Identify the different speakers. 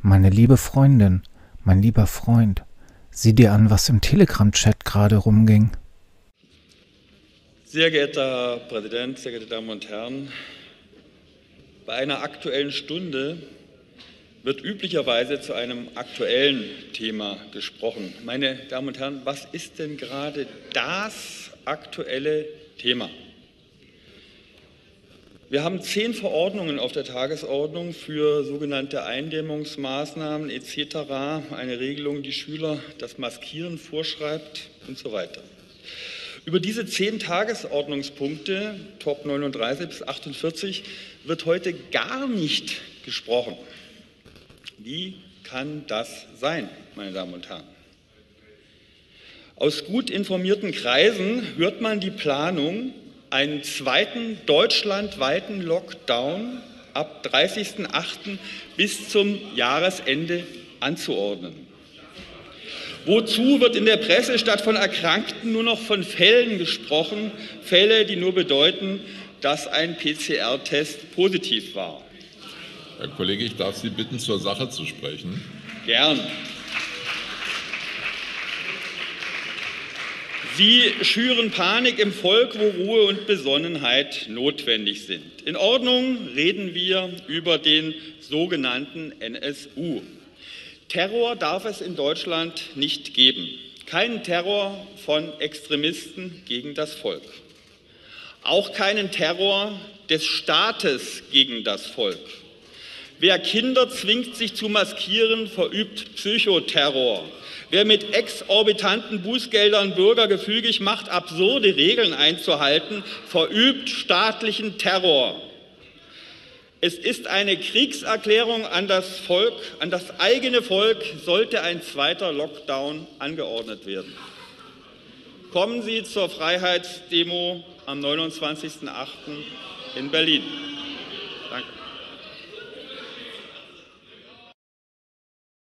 Speaker 1: Meine liebe Freundin, mein lieber Freund, sieh dir an, was im Telegram-Chat gerade rumging.
Speaker 2: Sehr geehrter Herr Präsident, sehr geehrte Damen und Herren, bei einer Aktuellen Stunde wird üblicherweise zu einem aktuellen Thema gesprochen. Meine Damen und Herren, was ist denn gerade das aktuelle Thema? Wir haben 10 Verordnungen auf der Tagesordnung für sogenannte Eindämmungsmaßnahmen etc., eine Regelung, die Schüler das Maskieren vorschreibt und so weiter. Über diese 10 Tagesordnungspunkte, Top 39 bis 48, wird heute gar nicht gesprochen. Wie kann das sein, meine Damen und Herren? Aus gut informierten Kreisen hört man die Planung, einen zweiten deutschlandweiten Lockdown ab 30.08. bis zum Jahresende anzuordnen. Wozu wird in der Presse statt von Erkrankten nur noch von Fällen gesprochen, Fälle, die nur bedeuten, dass ein PCR-Test positiv war?
Speaker 3: Herr Kollege, ich darf Sie bitten, zur Sache zu sprechen.
Speaker 2: Gern. Sie schüren Panik im Volk, wo Ruhe und Besonnenheit notwendig sind. In Ordnung, reden wir über den sogenannten NSU. Terror darf es in Deutschland nicht geben. Keinen Terror von Extremisten gegen das Volk. Auch keinen Terror des Staates gegen das Volk. Wer Kinder zwingt, sich zu maskieren, verübt Psychoterror. Wer mit exorbitanten Bußgeldern Bürger gefügig macht, absurde Regeln einzuhalten, verübt staatlichen Terror. Es ist eine Kriegserklärung an das Volk, an das eigene Volk, sollte ein zweiter Lockdown angeordnet werden. Kommen Sie zur Freiheitsdemo am 29.08. in Berlin. Danke.